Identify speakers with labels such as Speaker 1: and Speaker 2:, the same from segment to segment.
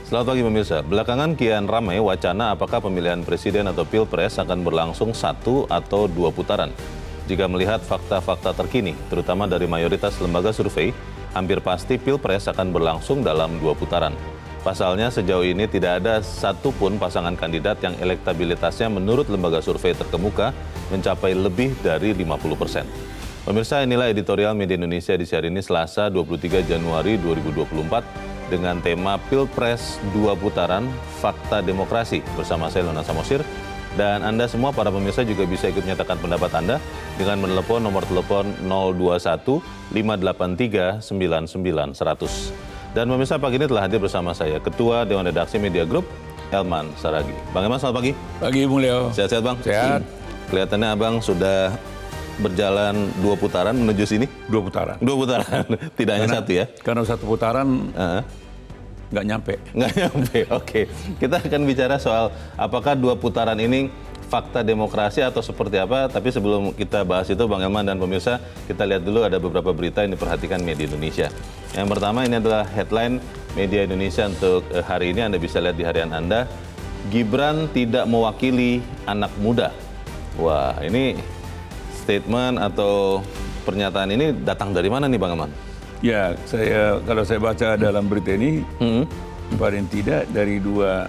Speaker 1: Selamat pagi pemirsa. Belakangan kian ramai wacana apakah pemilihan presiden atau pilpres akan berlangsung 1 atau 2 putaran. Jika melihat fakta-fakta terkini, terutama dari mayoritas lembaga survei, hampir pasti pilpres akan berlangsung dalam 2 putaran. Pasalnya sejauh ini tidak ada satupun pasangan kandidat yang elektabilitasnya menurut lembaga survei terkemuka mencapai lebih dari 50%. Pemirsa, inilah editorial Media Indonesia di hari ini Selasa 23 Januari 2024 dengan tema Pilpres 2 Putaran Fakta Demokrasi bersama saya Lona Samosir. Dan Anda semua para pemirsa juga bisa ikut menyatakan pendapat Anda dengan menelepon nomor telepon 021 583 99 100. Dan pemirsa, pagi ini telah hadir bersama saya Ketua Dewan Redaksi Media Group, Elman Saragi. Bang Elman, selamat pagi.
Speaker 2: Pagi, Bung Leo.
Speaker 1: Sehat-sehat, Bang?
Speaker 2: Sehat.
Speaker 1: Kelihatannya Abang sudah berjalan 2 putaran menuju sini?
Speaker 2: 2 putaran.
Speaker 1: 2 putaran, tidak hanya 1 ya?
Speaker 2: Karena 1 putaran nggak nyampe.
Speaker 1: Nggak nyampe, oke. Kita akan bicara soal apakah 2 putaran ini fakta demokrasi atau seperti apa. Tapi sebelum kita bahas itu, Bang Elman dan pemirsa, kita lihat dulu ada beberapa berita yang diperhatikan Media Indonesia. Yang pertama ini adalah headline Media Indonesia untuk hari ini. Anda bisa lihat di harian Anda. Gibran tidak mewakili anak muda. Wah, ini statement atau pernyataan ini datang dari mana nih, Bang Elman?
Speaker 2: Ya, kalau saya baca dalam berita ini, paling tidak dari dua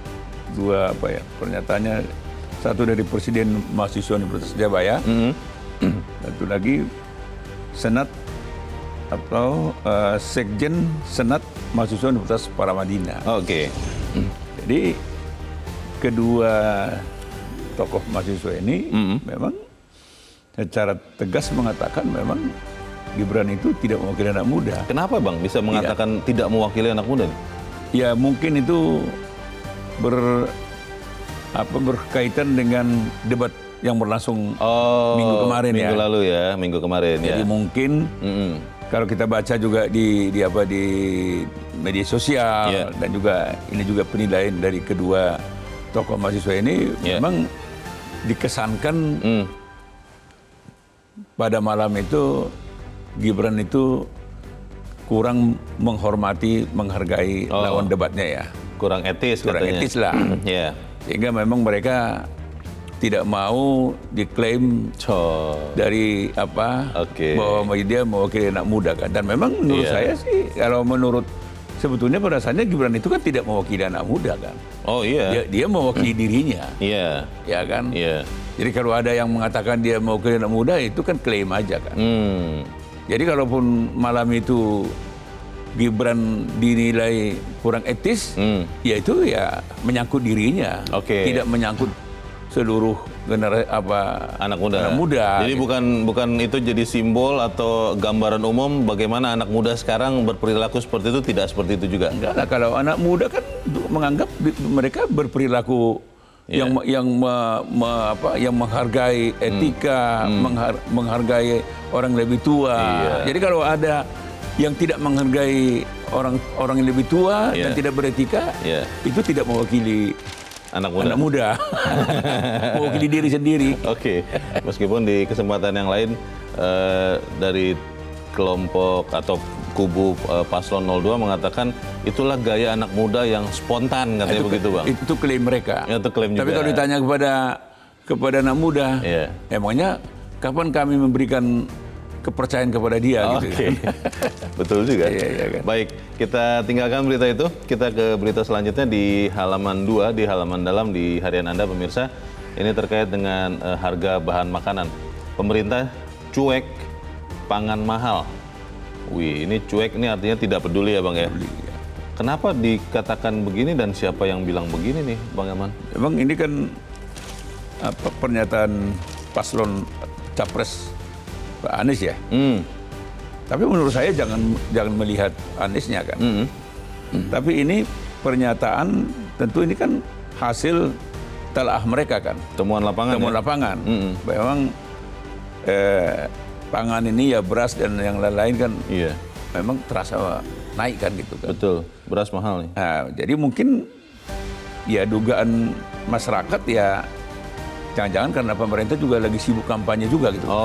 Speaker 2: pernyataannya. Satu dari Presiden Mahasiswa Universitas Jabaya, satu lagi Senat atau Sekjen Senat Mahasiswa Universitas Paramadina.
Speaker 1: Oke.
Speaker 2: Jadi kedua tokoh mahasiswa ini memang secara tegas mengatakan memang Gibran itu tidak mewakili anak muda.
Speaker 1: Kenapa, Bang, bisa mengatakan tidak mewakili anak muda nih?
Speaker 2: Ya mungkin itu berkaitan dengan debat yang berlangsung minggu kemarin
Speaker 1: minggu kemarin.
Speaker 2: Jadi mungkin kalau kita baca juga di media sosial dan juga ini juga penilaian dari kedua tokoh mahasiswa ini memang dikesankan pada malam itu Gibran itu kurang menghormati, menghargai lawan debatnya ya.
Speaker 1: Kurang etis
Speaker 2: katanya. Kurang etis lah. Sehingga memang mereka tidak mau diklaim dari bahwa dia mewakili anak muda kan. Dan memang menurut saya sih, kalau menurut sebetulnya pada dasarnya Gibran itu kan tidak mewakili anak muda kan.
Speaker 1: Oh iya.
Speaker 2: Dia mewakili dirinya.
Speaker 1: Iya.
Speaker 2: Ya kan.
Speaker 1: Iya.
Speaker 2: Jadi kalau ada yang mengatakan dia mewakili anak muda itu kan klaim aja kan. Jadi kalaupun malam itu Gibran dinilai kurang etis, ya itu ya menyangkut dirinya, tidak menyangkut seluruh generasi
Speaker 1: anak muda. Jadi bukan itu jadi simbol atau gambaran umum bagaimana anak muda sekarang berperilaku seperti itu, tidak seperti itu juga.
Speaker 2: Enggak lah, kalau anak muda kan menganggap mereka berperilaku yang menghargai etika, menghargai orang lebih tua. Jadi kalau ada yang tidak menghargai orang yang lebih tua dan tidak beretika, itu tidak mewakili anak muda. Mewakili diri sendiri.
Speaker 1: Oke. Meskipun di kesempatan yang lain dari kelompok atau kubu Paslon 02 mengatakan itulah gaya anak muda yang spontan, katanya begitu, Bang.
Speaker 2: Itu klaim mereka.
Speaker 1: Itu klaim juga.
Speaker 2: Tapi kalau ditanya kepada anak muda, emangnya kapan kami memberikan kepercayaan kepada dia? Gitu kan?
Speaker 1: Betul juga.
Speaker 2: Kan?
Speaker 1: Baik, kita tinggalkan berita itu. Kita ke berita selanjutnya di halaman 2, di halaman dalam di harian Anda, pemirsa. Ini terkait dengan harga bahan makanan. Pemerintah cuek pangan mahal. Wih, ini cuek ini artinya tidak peduli ya, Bang ya?
Speaker 2: Peduli, ya.
Speaker 1: Kenapa dikatakan begini dan siapa yang bilang begini nih, Bang Elman?
Speaker 2: Memang ini kan pernyataan paslon capres Pak Anies ya. Tapi menurut saya jangan melihat Aniesnya kan. Tapi ini pernyataan, tentu ini kan hasil telaah mereka kan.
Speaker 1: Temuan lapangan.
Speaker 2: Memang pangan ini ya beras dan yang lain-lain kan memang terasa naik kan gitu kan.
Speaker 1: Betul, beras mahal nih.
Speaker 2: Nah, jadi mungkin ya dugaan masyarakat ya jangan-jangan karena pemerintah juga lagi sibuk kampanye juga gitu.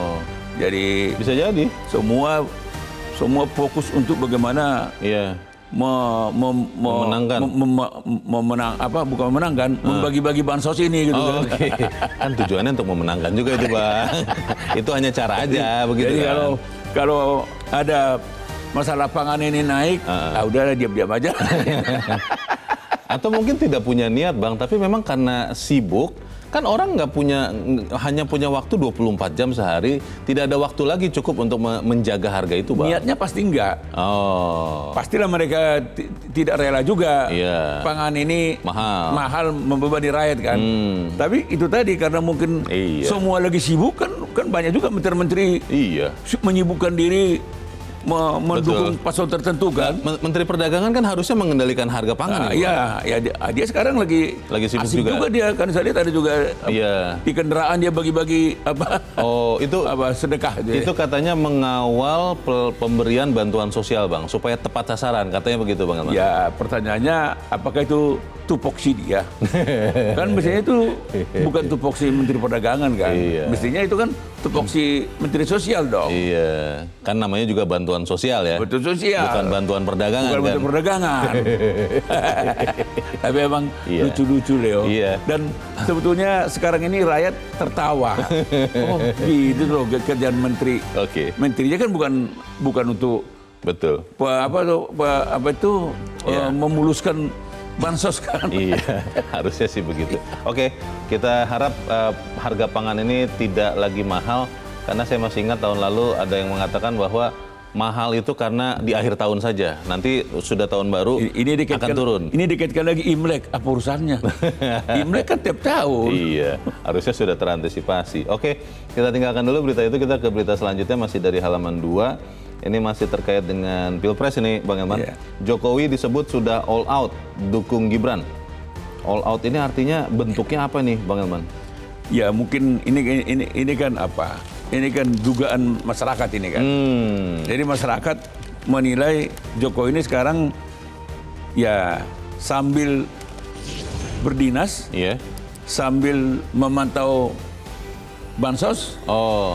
Speaker 1: Jadi bisa jadi
Speaker 2: semua fokus untuk bagaimana membagi-bagi bansos ini gitu.
Speaker 1: Okay. Kan tujuannya untuk memenangkan juga itu, Bang. Itu hanya cara aja begitu.
Speaker 2: Jadi
Speaker 1: kan?
Speaker 2: kalau ada masalah pangan ini naik, udahlah diam-diam aja.
Speaker 1: Atau mungkin tidak punya niat, Bang, tapi memang karena sibuk. Kan orang hanya punya waktu 24 jam sehari, tidak ada waktu lagi cukup untuk menjaga harga itu, Bang.
Speaker 2: Niatnya pasti enggak. Pastilah mereka tidak rela juga.
Speaker 1: Iya.
Speaker 2: Pangan ini mahal membebani rakyat kan. Tapi itu tadi karena mungkin semua lagi sibuk kan banyak juga menteri-menteri menyibukkan diri mendukung paslon tertentu kan.
Speaker 1: Menteri Perdagangan kan harusnya mengendalikan harga pangan.
Speaker 2: Dia sekarang lagi
Speaker 1: sibuk
Speaker 2: juga. Dia kan saya lihat ada juga di kendaraan dia bagi-bagi sedekah.
Speaker 1: Itu katanya mengawal pemberian bantuan sosial, Bang, supaya tepat sasaran, katanya begitu, Bang Elman.
Speaker 2: Ya, pertanyaannya apakah itu tupoksi dia? Kan mestinya itu bukan tupoksi Menteri Perdagangan kan. Mestinya itu kan tupoksi Menteri Sosial dong.
Speaker 1: Iya. Kan namanya juga bantuan sosial ya.
Speaker 2: Bantuan sosial.
Speaker 1: Bukan bantuan perdagangan.
Speaker 2: Bukan bantuan perdagangan. Tapi emang lucu-lucu, Leo. Dan sebetulnya sekarang ini rakyat tertawa. Oh, gitu loh kerjaan menteri. Menterinya kan bukan untuk memuluskan bansos kan.
Speaker 1: Harusnya sih begitu. Oke, kita harap harga pangan ini tidak lagi mahal, karena saya masih ingat tahun lalu ada yang mengatakan bahwa mahal itu karena di akhir tahun saja. Nanti sudah tahun baru akan turun.
Speaker 2: Ini dikaitkan lagi Imlek, apa urusannya? Imlek kan tiap tahun.
Speaker 1: Harusnya sudah terantisipasi. Oke, kita tinggalkan dulu berita itu, kita ke berita selanjutnya masih dari halaman 2. Ini masih terkait dengan Pilpres ini, Bang Elman. Jokowi disebut sudah all out dukung Gibran. All out ini artinya bentuknya apa nih, Bang Elman?
Speaker 2: Ya mungkin ini kan apa? Ini kan dugaan masyarakat ini kan. Jadi masyarakat menilai Jokowi ini sekarang ya sambil berdinas, sambil memantau bansos.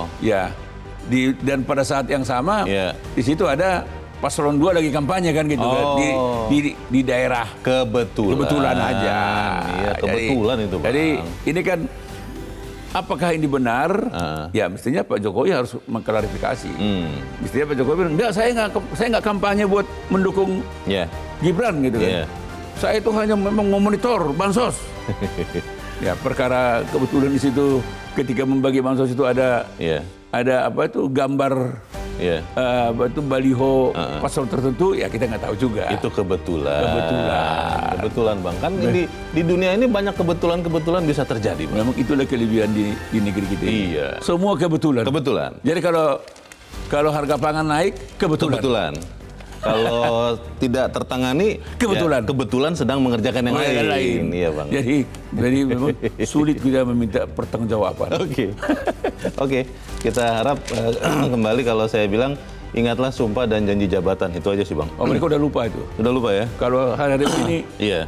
Speaker 2: Dan pada saat yang sama di situ ada paslon 2 lagi kampanye kan gitu kan di daerah kebetulan aja.
Speaker 1: Kebetulan itu, Bang.
Speaker 2: Jadi ini kan apakah ini benar? Ya mestinya Pak Jokowi harus mengklarifikasi. Mestinya Pak Jokowi bilang, enggak, saya nggak kampanye buat mendukung Gibran gitu kan. Saya itu hanya memang memonitor bansos. Ya perkara kebetulan di situ ketika membagi bansos itu ada gambar baliho paslon tertentu, ya kita nggak tahu juga.
Speaker 1: Itu kebetulan, Bang. Kan di dunia ini banyak kebetulan bisa terjadi, Bang.
Speaker 2: Memang itulah kelebihan di negeri kita. Semua kebetulan. Jadi kalau harga pangan naik, kebetulan. Kalau tidak tertangani, kebetulan sedang mengerjakan yang lain. Iya, Bang. Jadi memang sulit kita meminta pertanggungjawaban.
Speaker 1: Oke. Kita harap kembali kalau saya bilang ingatlah sumpah dan janji jabatan, itu aja sih, Bang.
Speaker 2: Mereka udah lupa itu.
Speaker 1: Udah lupa ya?
Speaker 2: Kalau hari ini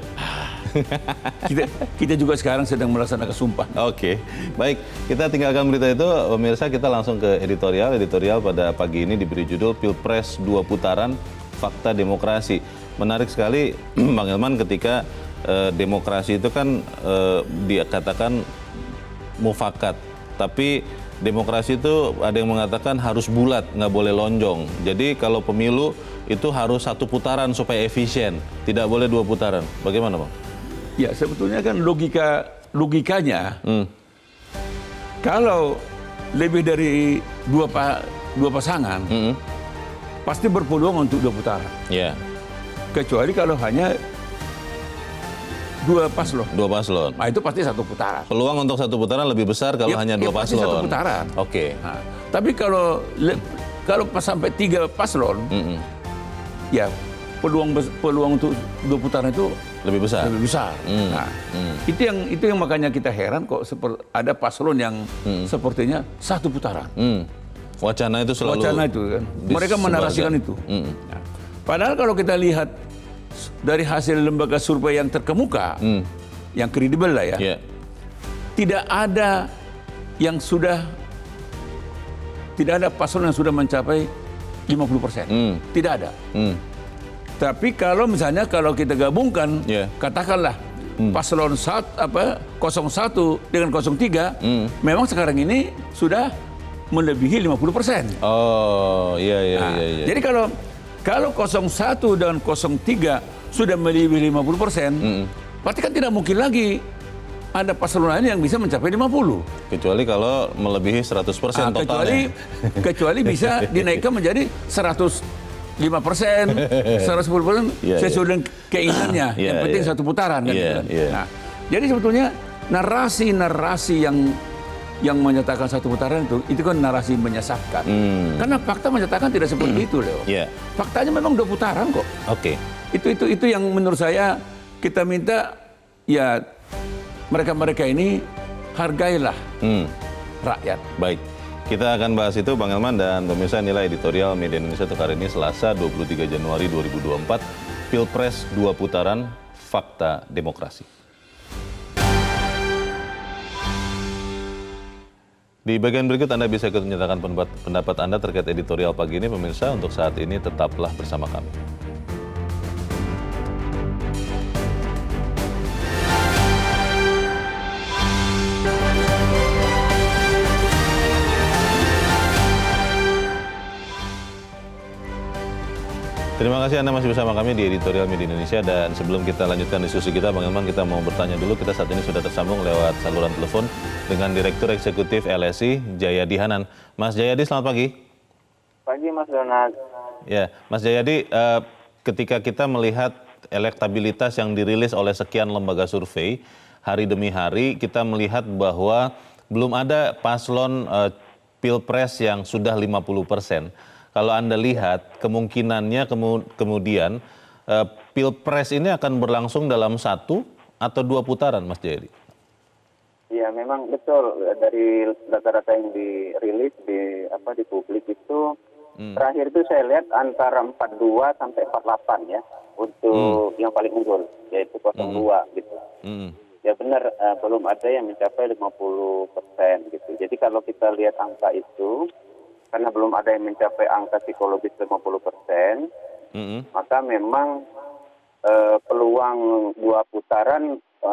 Speaker 2: kita juga sekarang sedang melaksanakan sumpah.
Speaker 1: Baik, kita tinggalkan berita itu, pemirsa. Kita langsung ke editorial. Editorial pada pagi ini diberi judul Pilpres 2 Putaran, Fakta Demokrasi. Menarik sekali, Bang Elman, ketika demokrasi itu kan dikatakan mufakat, tapi demokrasi itu ada yang mengatakan harus bulat, nggak boleh lonjong. Jadi kalau pemilu itu harus 1 putaran supaya efisien, tidak boleh 2 putaran. Bagaimana, Bang?
Speaker 2: Ya sebetulnya kan logikanya kalau lebih dari dua pasangan pasti berpeluang untuk 2 putaran. Kecuali kalau hanya 2 paslon. Nah, itu pasti 1 putaran.
Speaker 1: Peluang untuk 1 putaran lebih besar kalau hanya 2 paslon.
Speaker 2: Pasti 1 putaran. Nah, tapi kalau sampai 3 paslon, ya peluang untuk 2 putaran itu
Speaker 1: lebih besar.
Speaker 2: Nah, itu yang makanya kita heran kok ada paslon yang sepertinya 1 putaran.
Speaker 1: Wacana itu selalu.
Speaker 2: Wacana itu kan. Mereka menarasikan itu. Nah, padahal kalau kita lihat dari hasil lembaga survei yang terkemuka, yang kredibel lah ya, tidak ada paslon yang sudah mencapai 50%. Tidak ada. Tapi kalau misalnya kalau kita gabungkan,
Speaker 1: Yeah.
Speaker 2: katakanlah paslon 01 dengan 03, memang sekarang ini sudah melebihi 50%.
Speaker 1: Oh, iya.
Speaker 2: Jadi kalau 01 dan 03 sudah melebihi 50%, berarti kan tidak mungkin lagi ada paslon lain yang bisa mencapai 50.
Speaker 1: Kecuali kalau melebihi 100% totalnya.
Speaker 2: Kecuali bisa dinaikkan menjadi 105%, 110% sesuai dengan keinginannya. Yang penting satu putaran kan. Nah, jadi sebetulnya narasi-narasi yang menyatakan satu putaran itu kan narasi menyesatkan. Karena fakta menyatakan tidak seperti itu, Leo. Faktanya memang 2 putaran kok.
Speaker 1: Oke.
Speaker 2: Itu yang menurut saya kita minta ya mereka ini hargailah rakyat.
Speaker 1: Baik. Kita akan bahas itu Bang Elman dan pemirsa, inilah editorial Media Indonesia untuk hari ini Selasa 23 Januari 2024. Pilpres 2 putaran, fakta demokrasi. Di bagian berikut Anda bisa ikut menyatakan pendapat Anda terkait editorial pagi ini. Pemirsa, untuk saat ini tetaplah bersama kami. Terima kasih Anda masih bersama kami di editorial Media Indonesia, dan sebelum kita lanjutkan diskusi kita, Bang Elman, kita mau bertanya dulu. Kita saat ini sudah tersambung lewat saluran telepon dengan Direktur Eksekutif LSI, Jayadi Hanan. Mas Jayadi, selamat pagi.
Speaker 3: Pagi Mas Donald.
Speaker 1: Ya, Mas Jayadi, ketika kita melihat elektabilitas yang dirilis oleh sekian lembaga survei hari demi hari, kita melihat bahwa belum ada paslon Pilpres yang sudah 50%. Kalau Anda lihat kemungkinannya kemudian Pilpres ini akan berlangsung dalam 1 atau 2 putaran, Mas Jayadi?
Speaker 3: Iya, memang betul. Dari data-data yang dirilis di publik itu, terakhir itu saya lihat antara 42 sampai 48 ya untuk yang paling unggul, yaitu 02 gitu. Ya benar, belum ada yang mencapai 50% gitu. Jadi kalau kita lihat angka itu, karena belum ada yang mencapai angka psikologis 50%, maka memang peluang 2 putaran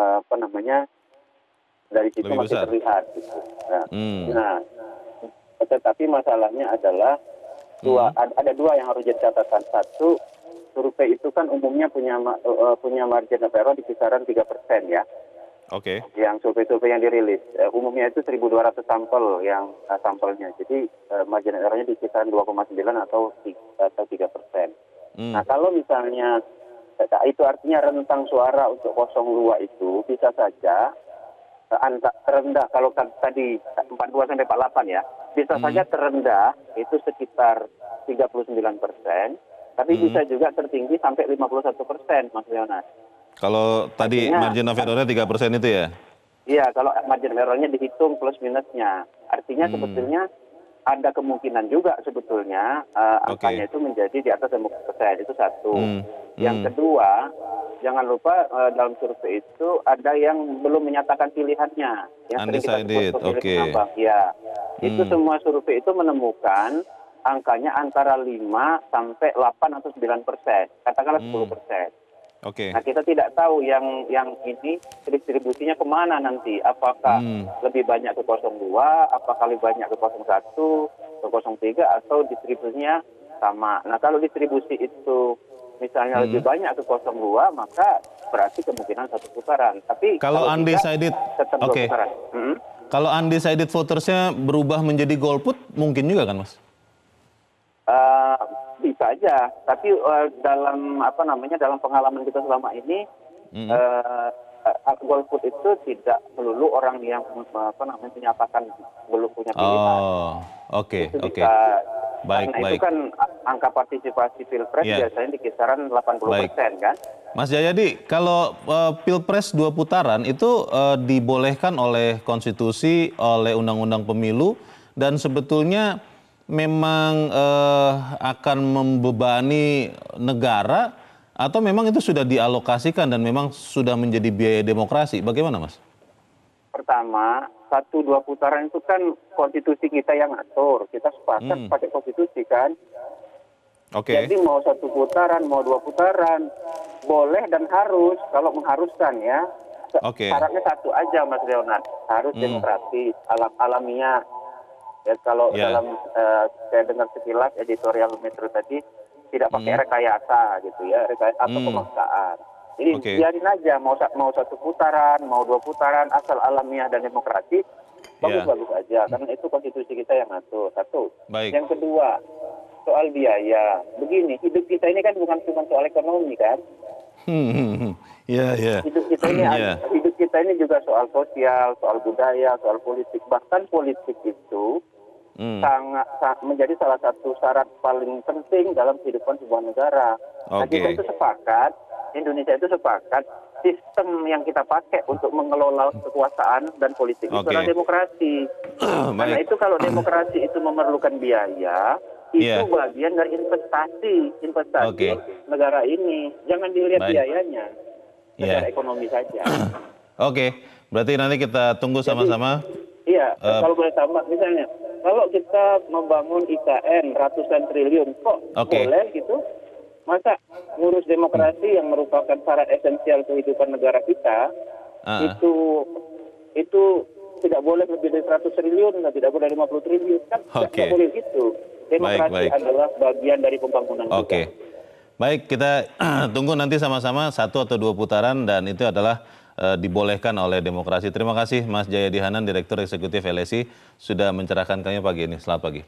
Speaker 3: dari situ
Speaker 1: lebih
Speaker 3: masih
Speaker 1: besar
Speaker 3: terlihat. Gitu. Nah, tetapi masalahnya adalah ada 2 yang harus jadi catatan. Satu, survei itu kan umumnya punya margin of error di kisaran 3% ya.
Speaker 1: Oke.
Speaker 3: Yang survei-survei yang dirilis, umumnya itu 1.200 sampel yang sampelnya. Jadi margin errornya di kisaran 2,9 atau 3%. Nah kalau misalnya itu artinya rentang suara untuk 02 itu bisa saja terendah, kalau tadi 42 sampai 48 ya, bisa saja terendah itu sekitar 39%, tapi bisa juga tertinggi sampai 51%, Mas Leonas.
Speaker 1: Kalau tadi margin of error-nya 3% itu ya?
Speaker 3: Iya, kalau margin of error-nya dihitung plus minusnya. Artinya sebetulnya ada kemungkinan juga sebetulnya angkanya itu menjadi di atas 50%, itu satu. Yang kedua, jangan lupa dalam survei itu ada yang belum menyatakan pilihannya. Yang
Speaker 1: Undecided, oke.
Speaker 3: Ya, itu semua survei itu menemukan angkanya antara 5 sampai 8 atau 9%, katakanlah 10%.
Speaker 1: Oke.
Speaker 3: Nah kita tidak tahu yang ini distribusinya kemana nanti. Apakah lebih banyak ke 02, apakah lebih banyak ke 01, ke 03, atau distribusinya sama. Nah kalau distribusi itu misalnya lebih banyak ke 02, maka berarti kemungkinan 1 putaran. Tapi
Speaker 1: kalau undecided,
Speaker 3: tetap 2 putaran.
Speaker 1: Kalau undecided votersnya berubah menjadi golput, mungkin juga kan, Mas?
Speaker 3: Bisa aja, tapi dalam dalam pengalaman kita selama ini golput itu tidak melulu orang yang menyatakan belum punya pilihan.
Speaker 1: Oke. Baik.
Speaker 3: Itu kan angka partisipasi Pilpres biasanya di kisaran 80% kan.
Speaker 1: Mas Jayadi, kalau Pilpres 2 putaran itu dibolehkan oleh konstitusi, oleh undang-undang pemilu, dan sebetulnya memang akan membebani negara, atau memang itu sudah dialokasikan dan memang sudah menjadi biaya demokrasi? Bagaimana, Mas?
Speaker 3: Pertama, 1-2 putaran itu kan konstitusi kita yang atur. Kita sepakat pakai konstitusi kan.
Speaker 1: Oke.
Speaker 3: Jadi mau 1 putaran, mau 2 putaran, boleh dan harus. Kalau mengharuskan ya,
Speaker 1: Oke.
Speaker 3: syaratnya satu aja, Mas Leonard, harus demokratis, alamiah. Ya, kalau
Speaker 1: Ya.
Speaker 3: dalam saya dengar sekilas editorial Metro tadi tidak pakai rekayasa gitu ya, rekayasa atau pemaksaan. Jadi
Speaker 1: Oke.
Speaker 3: biarin aja mau 1 putaran, mau 2 putaran, asal alamiah dan demokratis, bagus-bagus aja. Karena itu konstitusi kita yang ngatur. Satu.
Speaker 1: Baik.
Speaker 3: Yang kedua, soal biaya. Begini, hidup kita ini kan bukan cuma soal ekonomi kan.
Speaker 1: Iya.
Speaker 3: Hidup kita ini
Speaker 1: Iya.
Speaker 3: hidup kita ini juga soal sosial, soal budaya, soal politik. Bahkan politik itu sangat menjadi salah satu syarat paling penting dalam kehidupan sebuah negara. Nah,
Speaker 1: Oke.
Speaker 3: kita itu sepakat, Indonesia itu sepakat sistem yang kita pakai untuk mengelola kekuasaan dan politik itu
Speaker 1: Oke.
Speaker 3: adalah demokrasi. Karena
Speaker 1: Baik.
Speaker 3: itu kalau demokrasi itu memerlukan biaya, itu
Speaker 1: Iya.
Speaker 3: bagian dari investasi
Speaker 1: Oke.
Speaker 3: negara ini. Jangan dilihat
Speaker 1: Baik.
Speaker 3: biayanya, secara
Speaker 1: Iya.
Speaker 3: ekonomi saja.
Speaker 1: Oke, berarti nanti kita tunggu sama-sama.
Speaker 3: Iya, kalau boleh tambah, misalnya, kalau kita membangun IKN ratusan triliun, kok
Speaker 1: Oke.
Speaker 3: boleh gitu? Masa ngurus demokrasi yang merupakan syarat esensial kehidupan negara kita, itu tidak boleh lebih dari 100 triliun, tidak boleh 50 triliun, kan
Speaker 1: Oke.
Speaker 3: tidak boleh gitu. Demokrasi
Speaker 1: Baik.
Speaker 3: adalah bagian dari pembangunan
Speaker 1: Oke.
Speaker 3: kita.
Speaker 1: Baik, kita tunggu nanti sama-sama 1 atau 2 putaran dan itu adalah dibolehkan oleh demokrasi. Terima kasih Mas Jayadi Hanan, Direktur Eksekutif LSI, sudah mencerahkan kami pagi ini. Selamat pagi.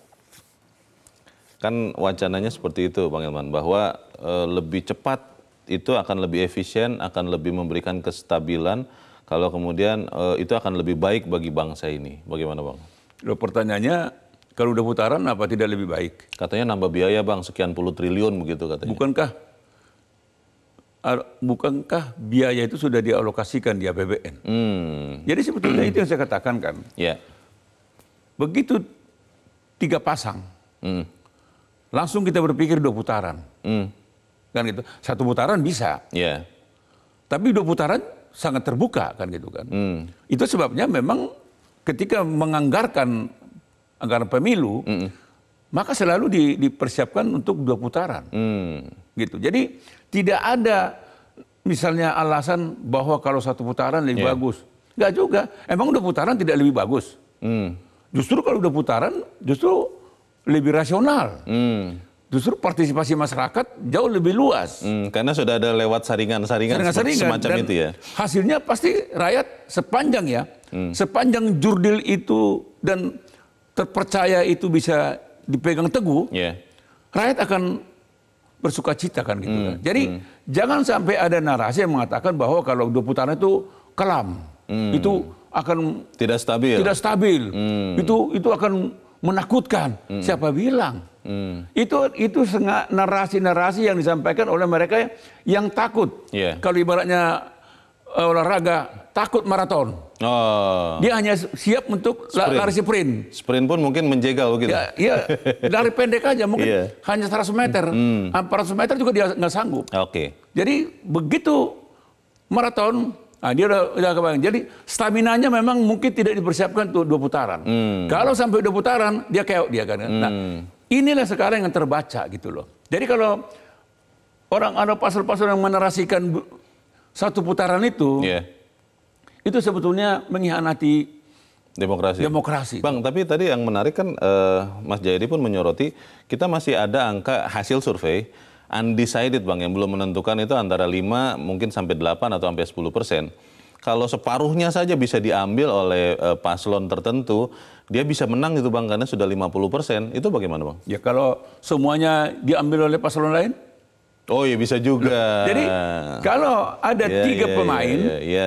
Speaker 1: Kan wacananya seperti itu Bang Ilman, bahwa lebih cepat itu akan lebih efisien, akan lebih memberikan kestabilan, kalau kemudian itu akan lebih baik bagi bangsa ini. Bagaimana Bang?
Speaker 2: Loh, pertanyaannya, kalau udah putaran apa tidak lebih baik?
Speaker 1: Katanya nambah biaya Bang, sekian puluh triliun begitu katanya.
Speaker 2: Bukankah biaya itu sudah dialokasikan di APBN? Jadi sebetulnya itu yang saya katakan kan.
Speaker 1: Ya.
Speaker 2: Begitu 3 pasang, langsung kita berpikir 2 putaran. Kan gitu. 1 putaran bisa,
Speaker 1: Ya.
Speaker 2: tapi 2 putaran sangat terbuka kan gitu kan. Itu sebabnya memang ketika menganggarkan anggaran pemilu, maka selalu dipersiapkan untuk 2 putaran. Gitu. Jadi tidak ada misalnya alasan bahwa kalau 1 putaran lebih bagus. Enggak juga. Emang 2 putaran tidak lebih bagus. Justru kalau 2 putaran justru lebih rasional. Justru partisipasi masyarakat jauh lebih luas.
Speaker 1: Karena sudah ada lewat saringan-saringan semacam
Speaker 2: dan
Speaker 1: itu ya.
Speaker 2: hasilnya pasti rakyat sepanjang jurdil itu dan terpercaya itu bisa dipegang teguh, rakyat akan bersuka cita kan gitu kan. Jadi jangan sampai ada narasi yang mengatakan bahwa kalau 2 putaran itu kelam, itu akan
Speaker 1: Tidak stabil.
Speaker 2: itu akan menakutkan. Siapa bilang? Itu narasi-narasi yang disampaikan oleh mereka yang takut. Kalau ibaratnya olahraga takut maraton. Dia hanya siap untuk lari sprint.
Speaker 1: Sprint pun mungkin menjegal begitu.
Speaker 2: Ya, lari pendek aja mungkin hanya 100 meter. 400 meter juga dia nggak sanggup. Jadi begitu maraton, dia udah kebayang. Jadi staminanya memang mungkin tidak dipersiapkan untuk 2 putaran. Kalau sampai 2 putaran dia keok dia kan. Nah, inilah sekarang yang terbaca gitu loh. Jadi kalau orang ada pasal-pasal yang menarasikan 1 putaran itu sebetulnya mengkhianati demokrasi.
Speaker 1: Bang, tapi tadi yang menarik kan Mas Jayadi pun menyoroti, kita masih ada angka hasil survei undecided Bang, yang belum menentukan itu antara 5 mungkin sampai 8 atau sampai 10%. Kalau separuhnya saja bisa diambil oleh paslon tertentu, dia bisa menang itu Bang, karena sudah 50%. Itu bagaimana Bang?
Speaker 2: Ya kalau semuanya diambil oleh paslon lain?
Speaker 1: Oh iya bisa juga.
Speaker 2: Jadi kalau ada 3 pemain,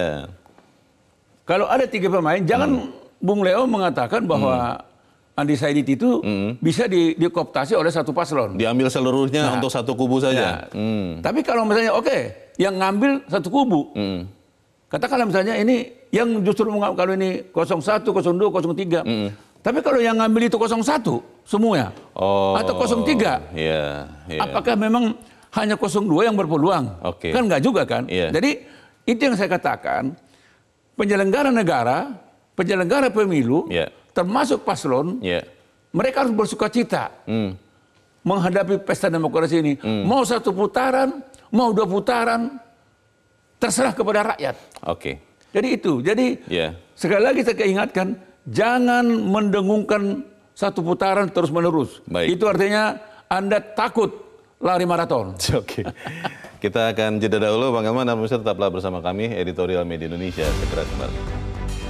Speaker 2: kalau ada 3 pemain, jangan Bung Leo mengatakan bahwa undecided itu bisa dikooptasi oleh 1 paslon.
Speaker 1: Diambil seluruhnya untuk 1 kubu saja.
Speaker 2: Tapi kalau misalnya yang ngambil 1 kubu, katakanlah misalnya ini yang justru kalau ini 01, 02, 03. Tapi kalau yang ngambil itu 01 semua atau 03, apakah memang hanya 02 yang berpeluang? Kan enggak juga kan? Jadi itu yang saya katakan, penyelenggara negara, penyelenggara pemilu, termasuk paslon, mereka harus bersuka cita menghadapi pesta demokrasi ini. Mau 1 putaran, mau 2 putaran, terserah kepada rakyat.
Speaker 1: Oke.
Speaker 2: Jadi itu. Jadi sekali lagi saya ingatkan, jangan mendengungkan 1 putaran terus-menerus. Itu artinya Anda takut lari maraton.
Speaker 1: Oke. Kita akan jeda dahulu, Bang Elman, dan pemirsa tetaplah bersama kami, Editorial Media Indonesia. Segera kembali.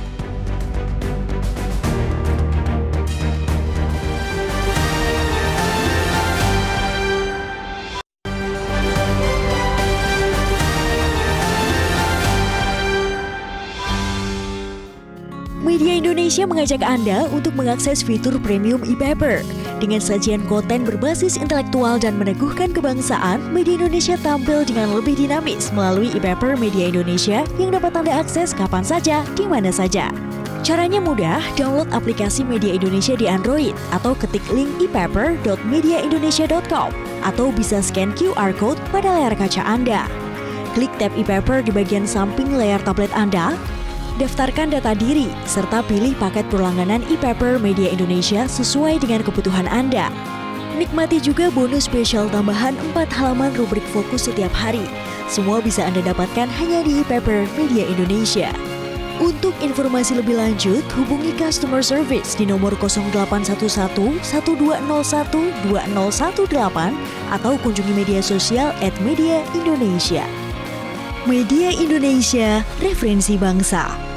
Speaker 4: Media Indonesia mengajak Anda untuk mengakses fitur premium e-paper. Dengan sajian konten berbasis intelektual dan meneguhkan kebangsaan, Media Indonesia tampil dengan lebih dinamis melalui e-paper Media Indonesia yang dapat Anda akses kapan saja, di mana saja. Caranya mudah, download aplikasi Media Indonesia di Android atau ketik link e-paper.mediaindonesia.com atau bisa scan QR Code pada layar kaca Anda. Klik tab e-paper di bagian samping layar tablet Anda, daftarkan data diri, serta pilih paket berlangganan e-paper Media Indonesia sesuai dengan kebutuhan Anda. Nikmati juga bonus spesial tambahan 4 halaman rubrik fokus setiap hari. Semua bisa Anda dapatkan hanya di e-paper Media Indonesia. Untuk informasi lebih lanjut, hubungi customer service di nomor 0811 1201 2018 atau kunjungi media sosial @Media Indonesia. Media Indonesia, referensi bangsa.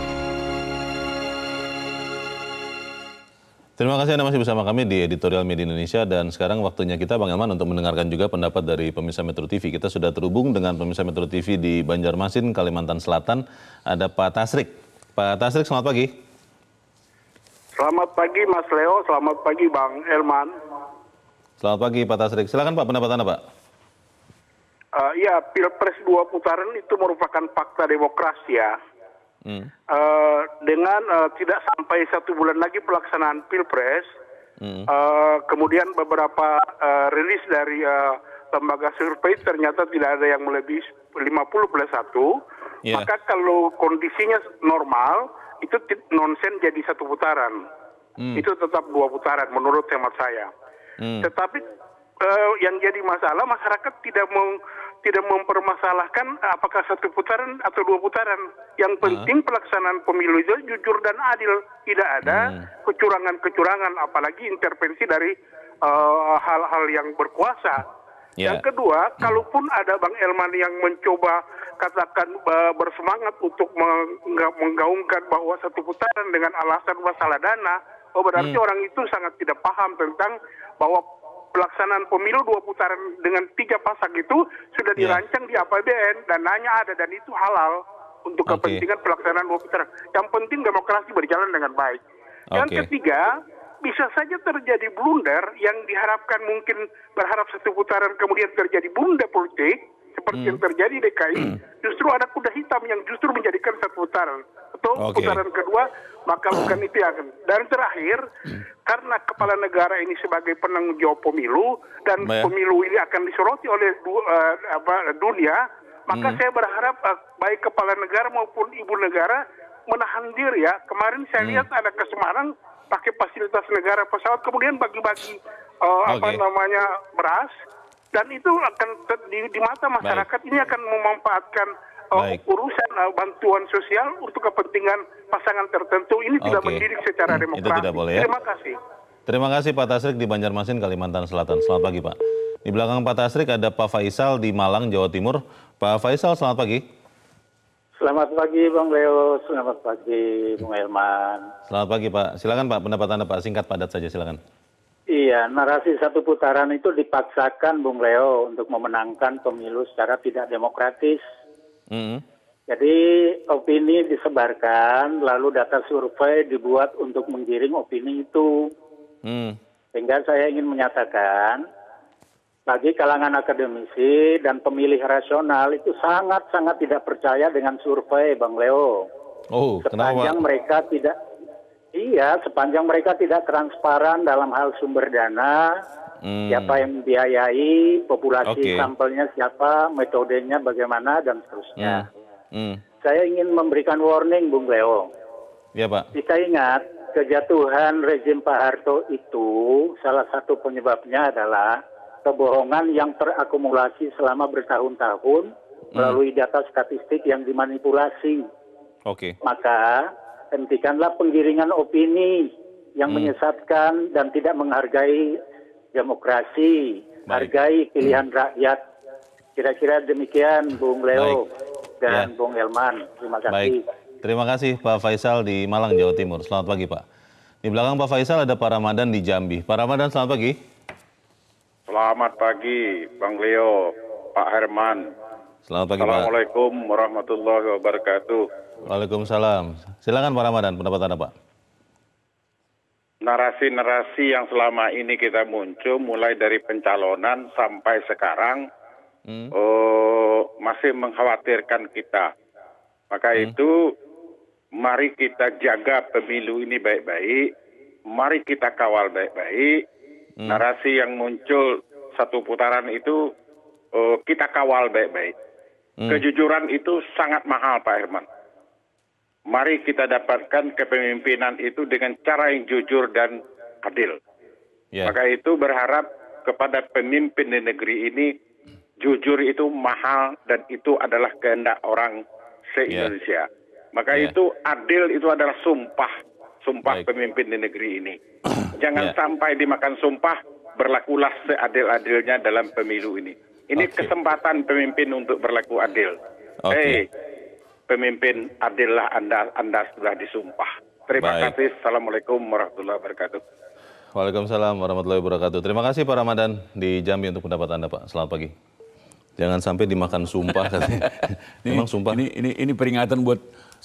Speaker 1: Terima kasih Anda masih bersama kami di Editorial Media Indonesia, dan sekarang waktunya kita, Bang Elman, untuk mendengarkan juga pendapat dari pemirsa Metro TV. Kita sudah terhubung dengan pemirsa Metro TV di Banjarmasin, Kalimantan Selatan. Ada Pak Tasrik. Pak Tasrik, selamat pagi.
Speaker 5: Selamat pagi Mas Leo, selamat pagi Bang Elman.
Speaker 1: Selamat pagi Pak Tasrik. Silakan Pak, pendapat Anda Pak.
Speaker 5: Ya, Pilpres 2 putaran itu merupakan fakta demokrasi ya. Dengan tidak sampai 1 bulan lagi pelaksanaan Pilpres, kemudian beberapa rilis dari lembaga survei ternyata tidak ada yang melebihi 50+1, maka kalau kondisinya normal, itu nonsen jadi 1 putaran. Itu tetap 2 putaran menurut hemat saya. Tetapi yang jadi masalah, masyarakat tidak mempermasalahkan apakah 1 putaran atau 2 putaran. Yang penting pelaksanaan pemilu itu jujur dan adil, tidak ada kecurangan-kecurangan, apalagi intervensi dari hal-hal yang berkuasa. Yang kedua, kalaupun ada Bang Elman yang mencoba katakan bersemangat untuk menggaungkan bahwa 1 putaran dengan alasan masalah dana, berarti orang itu sangat tidak paham tentang bahwa pelaksanaan pemilu 2 putaran dengan 3 pasang itu sudah dirancang di APBN, dananya ada dan itu halal untuk kepentingan pelaksanaan 2 putaran. Yang penting demokrasi berjalan dengan baik. Yang ketiga, bisa saja terjadi blunder yang diharapkan, mungkin berharap 1 putaran kemudian terjadi blunder politik seperti yang terjadi di DKI, justru ada kuda hitam yang justru menjadikan 1 putaran atau putaran kedua, maka bukan itu yang akan. Dan terakhir, karena kepala negara ini sebagai penanggung jawab pemilu dan pemilu ini akan disoroti oleh dunia, maka saya berharap baik kepala negara maupun ibu negara menahan diri ya. Kemarin saya lihat ada ke Semarang pakai fasilitas negara pesawat, kemudian bagi-bagi beras, dan itu akan di mata masyarakat ini akan memanfaatkan urusan bantuan sosial untuk kepentingan pasangan tertentu. Ini tidak mendidik secara demokratis.
Speaker 1: Itu tidak boleh ya.
Speaker 5: Terima kasih.
Speaker 1: Terima kasih Pak Tasrik di Banjarmasin, Kalimantan Selatan. Selamat pagi Pak. Di belakang Pak Tasrik ada Pak Faisal di Malang, Jawa Timur. Pak Faisal, selamat pagi.
Speaker 6: Selamat pagi Bang Leo, selamat pagi Bung Elman.
Speaker 1: Selamat pagi Pak. Silakan Pak, pendapat Anda Pak, singkat padat saja silakan.
Speaker 6: Iya, narasi 1 putaran itu dipaksakan Bung Leo untuk memenangkan pemilu secara tidak demokratis. Jadi opini disebarkan, lalu data survei dibuat untuk menggiring opini itu. Sehingga saya ingin menyatakan, bagi kalangan akademisi dan pemilih rasional itu sangat-sangat tidak percaya dengan survei, Bang Leo. Sepanjang mereka tidak transparan dalam hal sumber dana, siapa yang membiayai, populasi sampelnya siapa, metodenya bagaimana, dan seterusnya. Saya ingin memberikan warning, Bung Leo.
Speaker 1: Iya, Pak.
Speaker 6: Kita ingat, kejatuhan rezim Pak Harto itu salah satu penyebabnya adalah kebohongan yang terakumulasi selama bertahun-tahun melalui data statistik yang dimanipulasi.
Speaker 1: Oke.
Speaker 6: Maka hentikanlah penggiringan opini yang menyesatkan dan tidak menghargai demokrasi, hargai pilihan rakyat. Kira-kira demikian Bung Leo dan Bung Elman. Terima kasih.
Speaker 1: Baik. Terima kasih Pak Faisal di Malang, Jawa Timur. Selamat pagi Pak. Di belakang Pak Faisal ada Pak Ramadan di Jambi. Pak Ramadan, selamat pagi.
Speaker 7: Selamat pagi Bang Leo, Pak Herman.
Speaker 1: Selamat pagi Pak.
Speaker 7: Assalamualaikum warahmatullahi wabarakatuh.
Speaker 1: Waalaikumsalam. Silakan Pak Ramadan, pendapat Anda Pak.
Speaker 7: Narasi-narasi yang selama ini kita muncul mulai dari pencalonan sampai sekarang masih mengkhawatirkan kita. Maka itu mari kita jaga pemilu ini baik-baik, mari kita kawal baik-baik. Narasi yang muncul satu putaran itu kita kawal baik-baik. Kejujuran itu sangat mahal Pak Herman. Mari kita dapatkan kepemimpinan itu dengan cara yang jujur dan adil. Maka itu berharap kepada pemimpin di negeri ini, jujur itu mahal dan itu adalah kehendak orang se-Indonesia. Maka itu adil itu adalah sumpah pemimpin di negeri ini. Jangan sampai dimakan sumpah, berlakulah seadil-adilnya dalam pemilu ini. Ini kesempatan pemimpin untuk berlaku adil. Hei, pemimpin adillah Anda sudah disumpah. Terima kasih. Assalamualaikum warahmatullahi wabarakatuh.
Speaker 1: Waalaikumsalam warahmatullahi wabarakatuh. Terima kasih Pak Ramadan di Jambi untuk pendapat Anda Pak. Selamat pagi. Jangan sampai dimakan sumpah katanya. Memang sumpah.
Speaker 2: Ini peringatan buat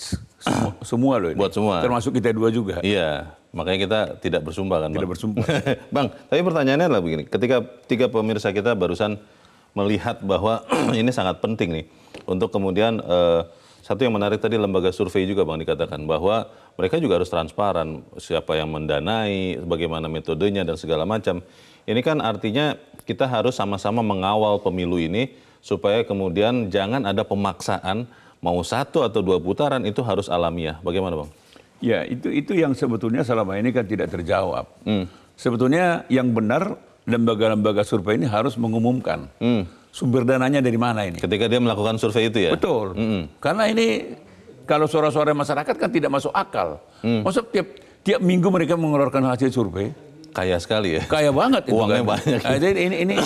Speaker 2: semua loh.
Speaker 1: Buat semua.
Speaker 2: Termasuk kita dua juga.
Speaker 1: Iya, makanya kita tidak bersumpah kan Bang?
Speaker 2: Tidak bersumpah.
Speaker 1: Bang, tapi pertanyaannya adalah begini. Ketika tiga pemirsa kita barusan melihat bahwa ini sangat penting nih. Untuk kemudian satu yang menarik tadi lembaga survei juga Bang dikatakan bahwa mereka juga harus transparan. Siapa yang mendanai, bagaimana metodenya dan segala macam. Ini kan artinya kita harus sama-sama mengawal pemilu ini supaya kemudian jangan ada pemaksaan mau satu atau dua putaran itu harus alamiah. Bagaimana Bang?
Speaker 2: Ya itu yang sebetulnya selama ini kan tidak terjawab. Sebetulnya yang benar lembaga-lembaga survei ini harus mengumumkan sumber dananya dari mana ini.
Speaker 1: Ketika dia melakukan survei itu ya?
Speaker 2: Betul. Karena ini kalau suara-suara masyarakat kan tidak masuk akal. Maksud tiap minggu mereka mengeluarkan hasil survei.
Speaker 1: Kaya sekali ya?
Speaker 2: Kaya banget itu.
Speaker 1: Uangnya
Speaker 2: kan.
Speaker 1: banyak.
Speaker 2: Nah, jadi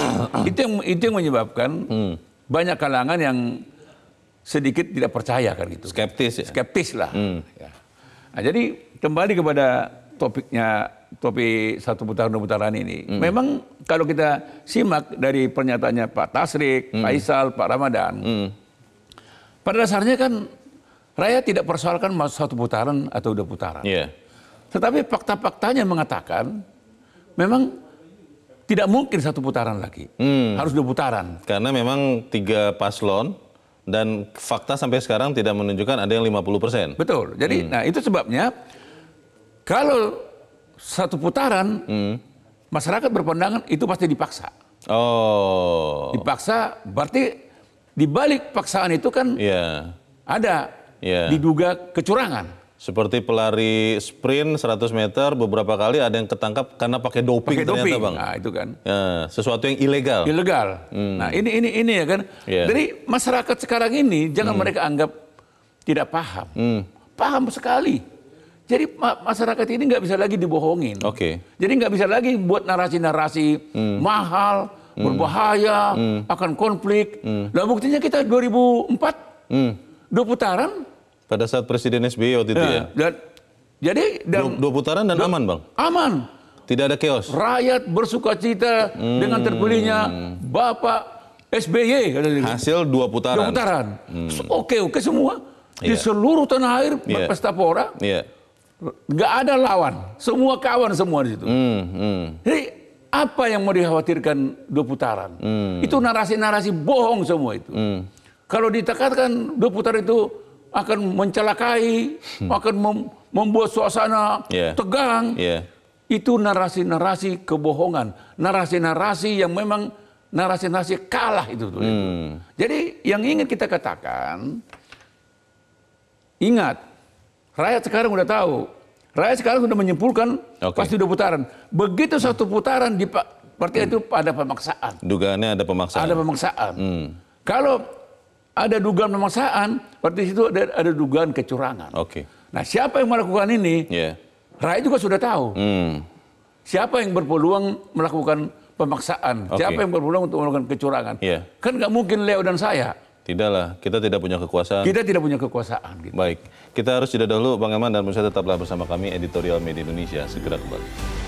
Speaker 2: itu yang menyebabkan banyak kalangan yang sedikit tidak percaya kan gitu.
Speaker 1: Skeptis ya?
Speaker 2: Skeptis lah. Ya. Nah, jadi kembali kepada topik satu putaran dua putaran ini. Memang kalau kita simak dari pernyataannya Pak Tasrik, Faisal, Pak Ramadan, pada dasarnya kan rakyat tidak persoalkan satu putaran atau dua putaran. Tetapi fakta-faktanya mengatakan memang tidak mungkin satu putaran lagi, harus dua putaran.
Speaker 1: Karena memang tiga paslon dan fakta sampai sekarang tidak menunjukkan ada yang 50%.
Speaker 2: Betul. Jadi, nah itu sebabnya kalau satu putaran, masyarakat berpandangan itu pasti dipaksa. Dipaksa, berarti di balik paksaan itu kan ada diduga kecurangan.
Speaker 1: Seperti pelari sprint 100 meter beberapa kali ada yang ketangkap karena pakai doping ternyata Bang.
Speaker 2: Nah, itu kan.
Speaker 1: Ya, sesuatu yang ilegal.
Speaker 2: Nah, ini ya kan. Jadi masyarakat sekarang ini jangan mereka anggap tidak paham. Paham sekali. Jadi masyarakat ini nggak bisa lagi dibohongin. Jadi nggak bisa lagi buat narasi-narasi mahal, berbahaya, akan konflik. Nah, buktinya kita 2004 dua putaran.
Speaker 1: Pada saat Presiden SBY waktu itu
Speaker 2: Jadi
Speaker 1: dua putaran dan aman Bang? Aman. Tidak ada chaos?
Speaker 2: Rakyat bersuka cita dengan terpilihnya Bapak SBY.
Speaker 1: Hasil dua putaran?
Speaker 2: Dua putaran. Oke semua. Di seluruh tanah air pesta pora. Nggak ada lawan. Semua kawan semua di situ. Jadi apa yang mau dikhawatirkan dua putaran? Itu narasi-narasi bohong semua itu. Kalau dikatakan dua putaran itu akan mencelakai, akan membuat suasana tegang. Itu narasi-narasi kebohongan, narasi-narasi yang memang narasi-narasi kalah itu. Jadi yang ingin kita katakan, ingat, rakyat sekarang udah tahu Rakyat sekarang sudah menyimpulkan pasti 2 putaran. Begitu 1 putaran berarti itu ada pemaksaan.
Speaker 1: Dugaannya ada pemaksaan.
Speaker 2: Ada pemaksaan. Kalau ada dugaan pemaksaan, berarti itu ada dugaan kecurangan. Nah, siapa yang melakukan ini? Rakyat juga sudah tahu. Siapa yang berpeluang melakukan pemaksaan? Siapa yang berpeluang untuk melakukan kecurangan? Kan nggak mungkin Leo dan saya.
Speaker 1: Tidaklah, kita tidak punya kekuasaan.
Speaker 2: Kita tidak punya kekuasaan. Gitu.
Speaker 1: Baik, kita harus jeda dulu, Bang Eman, dan pemirsa tetaplah bersama kami, Editorial Media Indonesia. Segera kembali.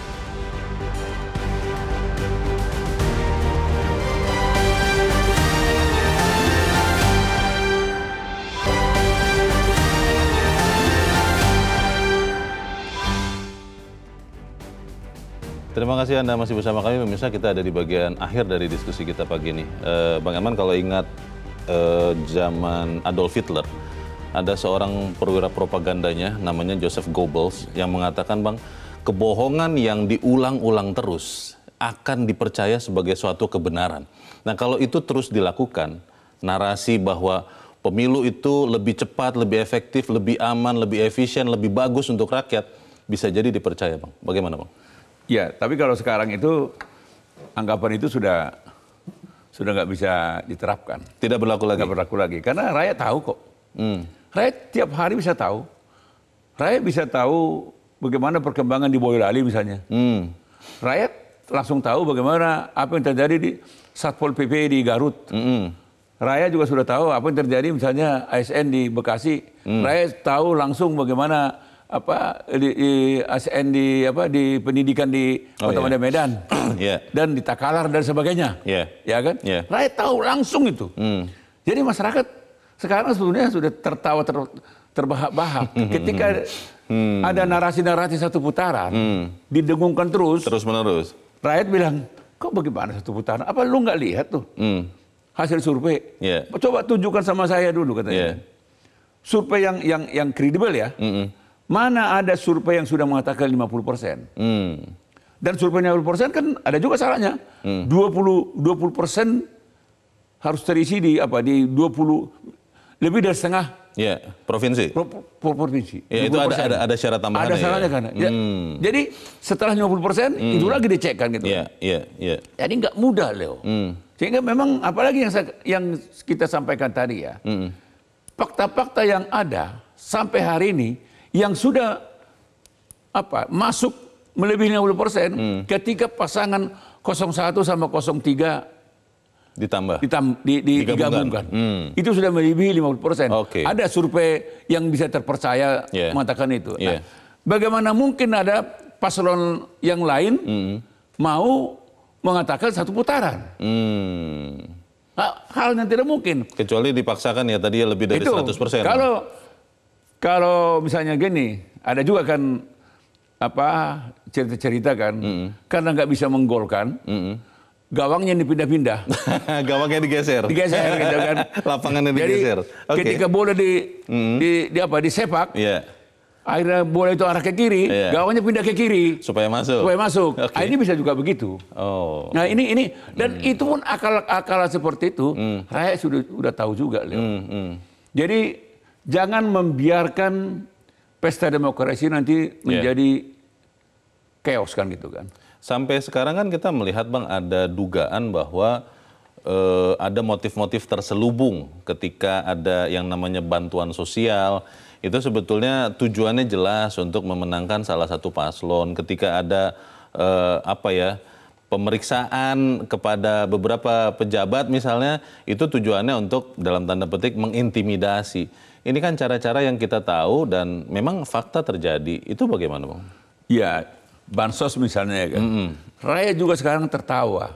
Speaker 1: Terima kasih Anda masih bersama kami, pemirsa. Kita ada di bagian akhir dari diskusi kita pagi ini. Bang Eman, kalau ingat zaman Adolf Hitler, ada seorang perwira propagandanya namanya Joseph Goebbels yang mengatakan, Bang, kebohongan yang diulang-ulang terus akan dipercaya sebagai suatu kebenaran. Nah, kalau itu terus dilakukan, narasi bahwa pemilu itu lebih cepat, lebih efektif, lebih aman, lebih efisien, lebih bagus untuk rakyat, bisa jadi dipercaya, Bang. Bagaimana, Bang?
Speaker 2: Ya, tapi kalau sekarang itu anggapan itu sudah nggak bisa diterapkan.
Speaker 1: Tidak berlaku lagi?
Speaker 2: Nggak berlaku lagi, karena rakyat tahu kok. Rakyat tiap hari bisa tahu. Rakyat bisa tahu bagaimana perkembangan di Boyolali misalnya. Rakyat langsung tahu bagaimana apa yang terjadi di Satpol PP di Garut. Rakyat juga sudah tahu apa yang terjadi misalnya ASN di Bekasi. Rakyat tahu langsung bagaimana di ASN di pendidikan di Kota Medan dan di Takalar dan sebagainya, ya kan? Rakyat tahu langsung itu. Jadi masyarakat sekarang sebetulnya sudah tertawa terbahak-bahak ketika ada narasi-narasi 1 putaran didengungkan terus menerus. Rakyat bilang, kok bagaimana 1 putaran? Apa lu nggak lihat tuh hasil survei? Coba tunjukkan sama saya dulu, katanya. Survei yang kredibel ya. Mana ada survei yang sudah mengatakan 50%. Dan survei 50% kan ada juga salahnya. 20% harus terisi di 20 lebih dari setengah
Speaker 1: provinsi.
Speaker 2: Provinsi.
Speaker 1: Itu ada syarat tambahan.
Speaker 2: Ada salahnya kan. Jadi setelah 50% itu lagi dicekkan gitu. Jadi nggak mudah, Leo. Sehingga memang apalagi yang kita sampaikan tadi ya. Fakta-fakta yang ada sampai hari ini yang sudah masuk melebihi 50% ketika pasangan 01 sama 03 digabungkan. Itu sudah melebihi 50%. Ada survei yang bisa terpercaya mengatakan itu. Nah, bagaimana mungkin ada paslon yang lain mau mengatakan 1 putaran? Hal yang tidak mungkin.
Speaker 1: Kecuali dipaksakan ya tadi lebih dari 100%.
Speaker 2: Kalau misalnya gini, ada juga kan cerita-cerita kan, karena nggak bisa menggolkan, gawangnya dipindah-pindah.
Speaker 1: Gawangnya digeser
Speaker 2: gitu kan.
Speaker 1: Lapangannya digeser.
Speaker 2: Jadi ketika bola disepak, akhirnya bola itu arah ke kiri, gawangnya pindah ke kiri
Speaker 1: supaya masuk.
Speaker 2: Nah, ini bisa juga begitu. Nah ini dan itu pun akal seperti itu, rakyat sudah tahu juga, Leo. Jadi jangan membiarkan pesta demokrasi nanti menjadi chaos kan gitu kan.
Speaker 1: Sampai sekarang kan kita melihat, Bang, ada dugaan bahwa ada motif-motif terselubung ketika ada yang namanya bantuan sosial. Itu sebetulnya tujuannya jelas untuk memenangkan salah satu paslon. Ketika ada pemeriksaan kepada beberapa pejabat misalnya, itu tujuannya untuk dalam tanda petik mengintimidasi. Ini kan cara-cara yang kita tahu dan memang fakta terjadi. Itu bagaimana, Bang?
Speaker 2: Ya, bansos misalnya kan. Rakyat juga sekarang tertawa.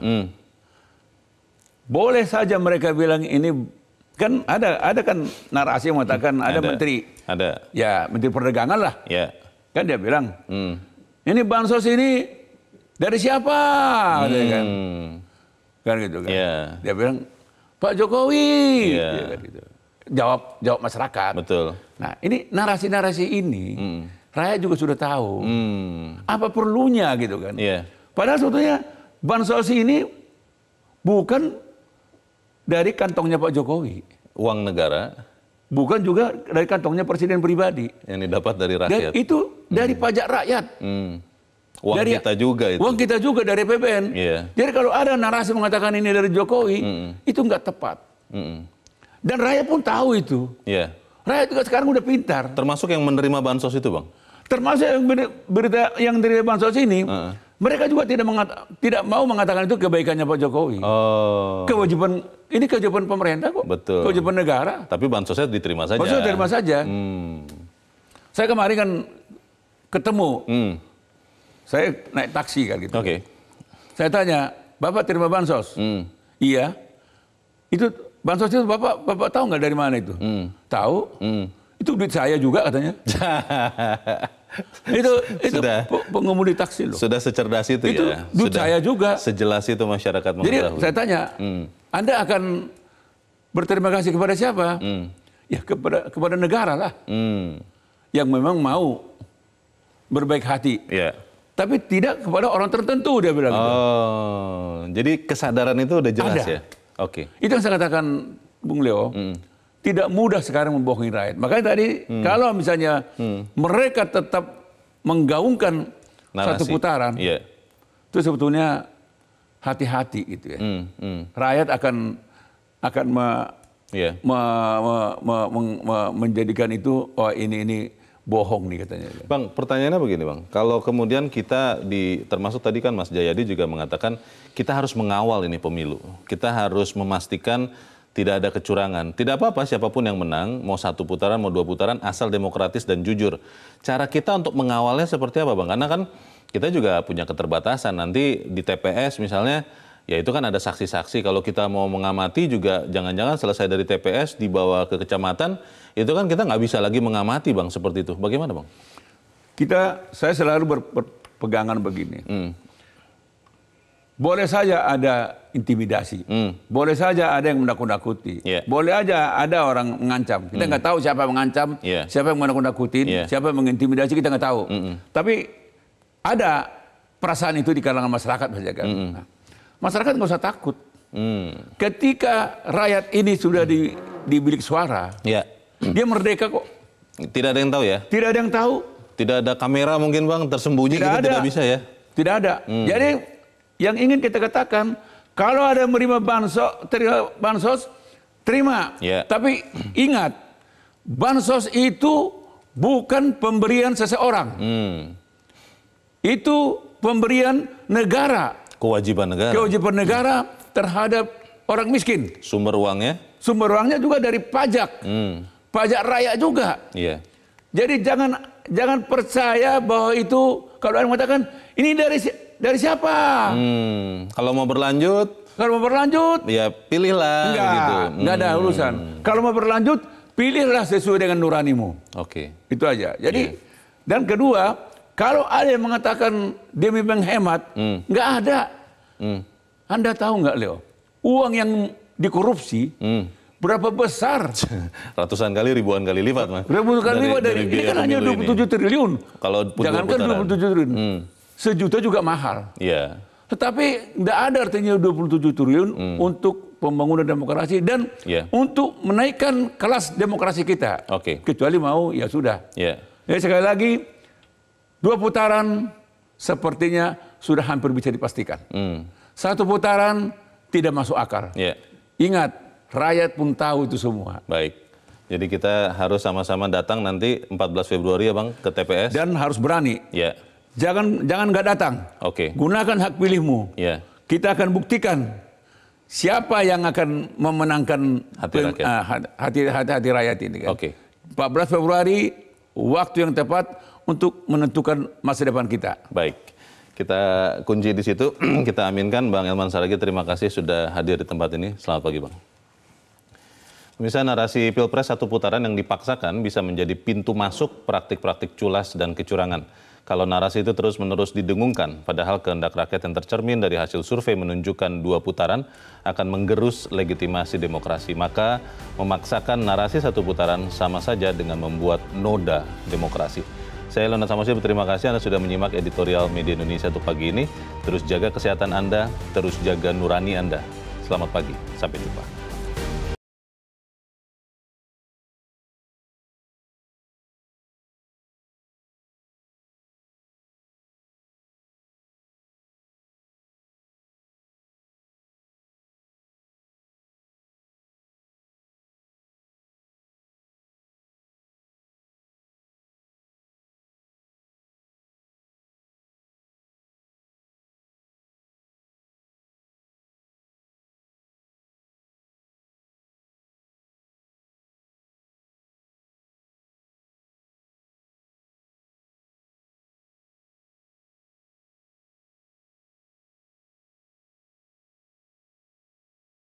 Speaker 2: Boleh saja mereka bilang ini kan ada kan narasi yang mengatakan ada menteri. Ya, Menteri Perdagangan lah. Kan dia bilang, ini bansos ini dari siapa? Kan gitu kan. Dia bilang, Pak Jokowi. Gitu. Jawab masyarakat.
Speaker 1: Betul.
Speaker 2: Nah, ini narasi-narasi ini rakyat juga sudah tahu. Apa perlunya gitu kan. Padahal sebetulnya bansos ini bukan dari kantongnya Pak Jokowi.
Speaker 1: Uang negara.
Speaker 2: Bukan juga dari kantongnya presiden pribadi.
Speaker 1: Yang didapat dari rakyat.
Speaker 2: Dan itu dari pajak rakyat.
Speaker 1: Uang
Speaker 2: dari,
Speaker 1: kita juga itu.
Speaker 2: Uang kita juga dari APBN. Jadi kalau ada narasi mengatakan ini dari Jokowi, itu nggak tepat. Dan rakyat pun tahu itu. Rakyat juga sekarang udah pintar.
Speaker 1: Termasuk yang menerima bansos itu, Bang?
Speaker 2: Termasuk yang berita yang dari bansos ini, mereka juga tidak mau mengatakan itu kebaikannya Pak Jokowi. Ini kewajiban pemerintah kok.
Speaker 1: Betul.
Speaker 2: Kewajiban negara.
Speaker 1: Tapi bansosnya diterima saja.
Speaker 2: Bansosnya diterima saja. Saya kemarin kan ketemu. Saya naik taksi kan gitu. Saya tanya, Bapak terima bansos? Iya. Itu bansos itu Bapak tahu nggak dari mana itu? Tahu. Itu duit saya juga katanya. itu
Speaker 1: sudah,
Speaker 2: pengemudi taksi loh.
Speaker 1: Sudah secerdas itu ya.
Speaker 2: Duit saya juga.
Speaker 1: Sejelas itu masyarakat mengetahui.
Speaker 2: Jadi saya tanya, Anda akan berterima kasih kepada siapa? Ya kepada negara lah. Yang memang mau berbaik hati. Tapi tidak kepada orang tertentu, dia bilang.
Speaker 1: Jadi kesadaran itu udah jelas ya?
Speaker 2: Itu yang saya katakan, Bung Leo. Tidak mudah sekarang membohongi rakyat. Makanya tadi kalau misalnya mereka tetap menggaungkan narasi, satu putaran, itu sebetulnya hati-hati gitu ya. Rakyat akan menjadikan itu, oh ini bohong nih katanya.
Speaker 1: Bang, pertanyaannya begini Bang, kalau kemudian kita termasuk tadi kan Mas Jayadi juga mengatakan kita harus mengawal ini pemilu, kita harus memastikan tidak ada kecurangan. Tidak apa-apa siapapun yang menang, mau 1 putaran, mau 2 putaran, asal demokratis dan jujur. Cara kita untuk mengawalnya seperti apa Bang? Karena kan kita juga punya keterbatasan. Nanti di TPS misalnya, ya itu kan ada saksi-saksi. Kalau kita mau mengamati juga, jangan-jangan selesai dari TPS dibawa ke kecamatan, itu kan kita nggak bisa lagi mengamati Bang, seperti itu. Bagaimana Bang?
Speaker 2: Saya selalu berpegangan begini. Boleh saja ada intimidasi, boleh saja ada yang menakut-nakuti, boleh aja ada orang mengancam. Kita nggak tahu siapa yang mengancam, siapa yang menakut-nakutin, siapa yang mengintimidasi, kita nggak tahu. Tapi ada perasaan itu di kalangan masyarakat, nah, masyarakat nggak usah takut. Ketika rakyat ini sudah di bilik suara, dia merdeka kok.
Speaker 1: Tidak ada yang tahu ya?
Speaker 2: Tidak ada yang tahu.
Speaker 1: Tidak ada kamera mungkin Bang tersembunyi, tidak bisa ya? Tidak
Speaker 2: ada. Jadi yang ingin kita katakan, kalau ada yang menerima bansos, terima. Tapi ingat, bansos itu bukan pemberian seseorang. Itu pemberian negara.
Speaker 1: Kewajiban negara.
Speaker 2: Kewajiban negara terhadap orang miskin.
Speaker 1: Sumber uangnya?
Speaker 2: Sumber uangnya juga dari pajak. Pajak rakyat juga. Jadi jangan percaya bahwa itu, kalau ada yang mengatakan, ini dari siapa?
Speaker 1: Kalau mau berlanjut?
Speaker 2: Kalau mau berlanjut?
Speaker 1: Ya pilihlah.
Speaker 2: Enggak ada urusan. Kalau mau berlanjut, pilihlah sesuai dengan nuranimu. Itu aja. Jadi, dan kedua, kalau ada yang mengatakan demi menghemat, nggak ada. Anda tahu nggak Leo? Uang yang dikorupsi, berapa besar?
Speaker 1: Ratusan kali, ribuan kali lipat, Mas.
Speaker 2: Ribuan kali lipat dari ini kan hanya 27 triliun.
Speaker 1: Kalau
Speaker 2: jangankan 27 triliun. Sejuta juga mahal. Tetapi tidak ada artinya 27 triliun untuk pembangunan demokrasi dan untuk menaikkan kelas demokrasi kita. Kecuali mau, ya sudah. Jadi sekali lagi, 2 putaran sepertinya sudah hampir bisa dipastikan. 1 putaran tidak masuk akal. Ingat, rakyat pun tahu itu semua.
Speaker 1: Baik. Jadi kita harus sama-sama datang nanti 14 Februari ya Bang ke TPS. Dan
Speaker 2: harus berani. Jangan nggak datang. Gunakan hak pilihmu. Kita akan buktikan siapa yang akan memenangkan hati rakyat ini. 14 Februari waktu yang tepat untuk menentukan masa depan kita.
Speaker 1: Baik. Kita kunci di situ. Kita aminkan Bang Elman Saragih. Terima kasih sudah hadir di tempat ini. Selamat pagi Bang. Misalnya narasi Pilpres 1 putaran yang dipaksakan bisa menjadi pintu masuk praktik-praktik culas dan kecurangan. Kalau narasi itu terus-menerus didengungkan, padahal kehendak rakyat yang tercermin dari hasil survei menunjukkan 2 putaran akan menggerus legitimasi demokrasi. Maka memaksakan narasi 1 putaran sama saja dengan membuat noda demokrasi. Saya Leonard Samosir, berterima kasih Anda sudah menyimak editorial Media Indonesia untuk pagi ini. Terus jaga kesehatan Anda, terus jaga nurani Anda. Selamat pagi, sampai jumpa.